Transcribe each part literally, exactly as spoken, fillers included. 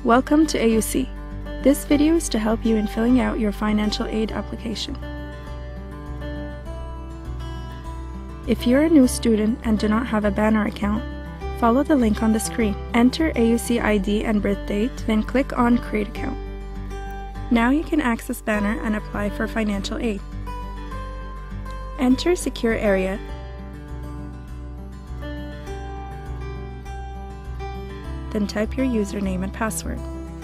Welcome to A U C. This video is to help you in filling out your financial aid application. If you're a new student and do not have a Banner account, follow the link on the screen. Enter A U C I D and birth date, then click on Create Account. Now you can access Banner and apply for financial aid. Enter Secure Area, then type your username and password.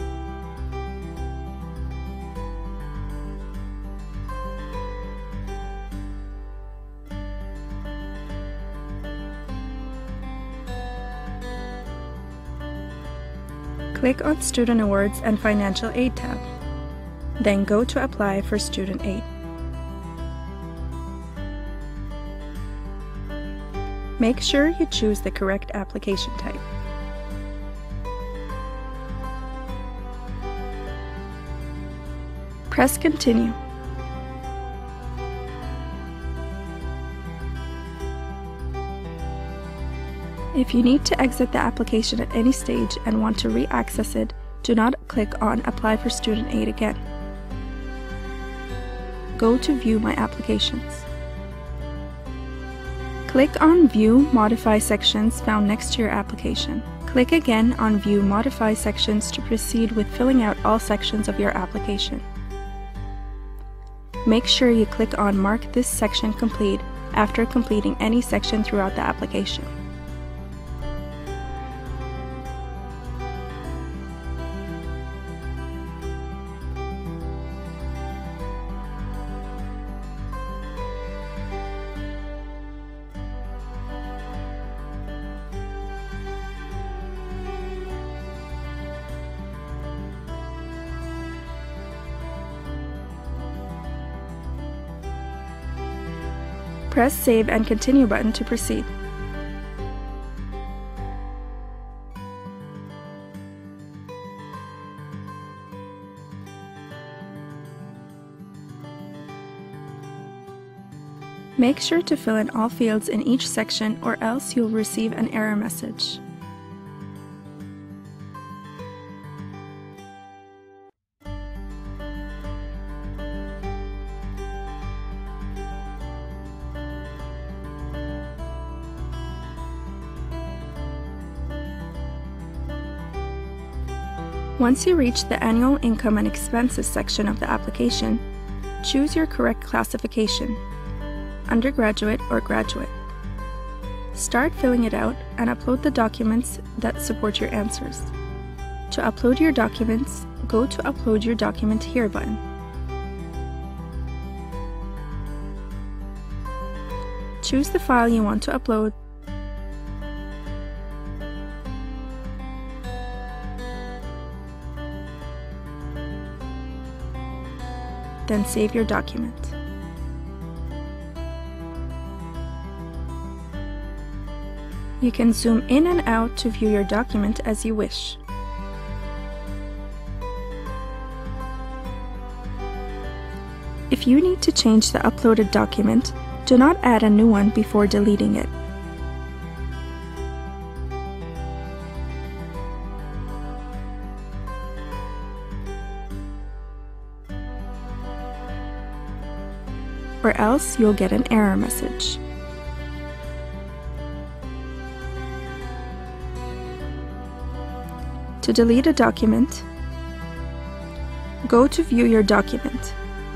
Click on Student Awards and Financial Aid tab. Then go to Apply for Student Aid. Make sure you choose the correct application type. Press Continue. If you need to exit the application at any stage and want to re-access it, do not click on Apply for Student Aid again. Go to View My Applications. Click on View Modify Sections found next to your application. Click again on View Modify Sections to proceed with filling out all sections of your application. Make sure you click on Mark this section complete after completing any section throughout the application. Press Save and Continue button to proceed. Make sure to fill in all fields in each section or else you'll receive an error message. Once you reach the Annual Income and Expenses section of the application, choose your correct classification, undergraduate or graduate. Start filling it out and upload the documents that support your answers. To upload your documents, go to Upload Your Document Here button. Choose the file you want to upload. Then save your document. You can zoom in and out to view your document as you wish. If you need to change the uploaded document, do not add a new one before deleting it. Or else you'll get an error message. To delete a document, go to View Your Document.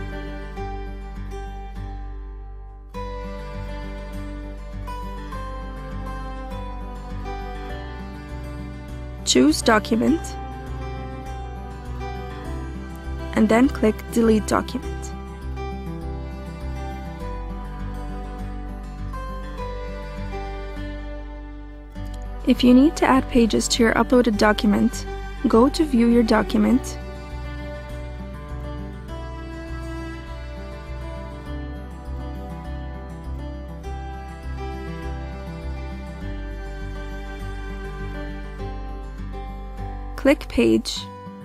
Choose Document, and then click Delete Document. If you need to add pages to your uploaded document, go to View Your Document, click Page,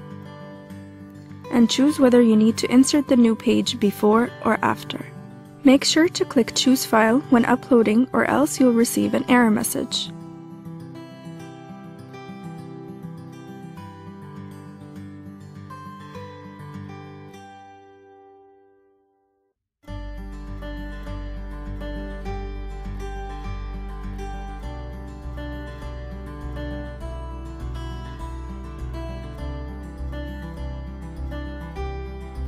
and choose whether you need to insert the new page before or after. Make sure to click Choose File when uploading or else you'll receive an error message.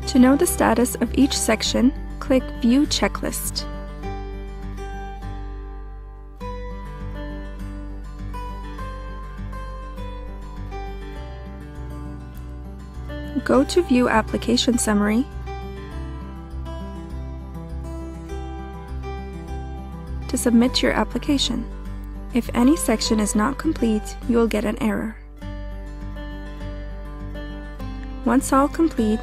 To know the status of each section, click View Checklist. Go to View Application Summary to submit your application. If any section is not complete, you will get an error. Once all complete,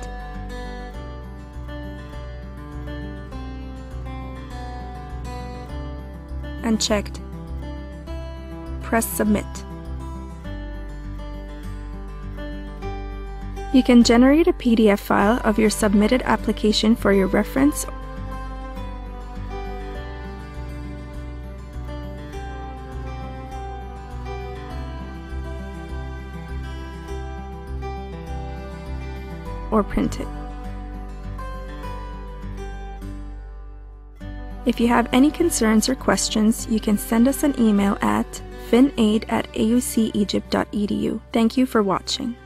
and checked, press Submit. You can generate a P D F file of your submitted application for your reference or print it. If you have any concerns or questions, you can send us an email at finaid at a u c egypt dot e d u. Thank you for watching.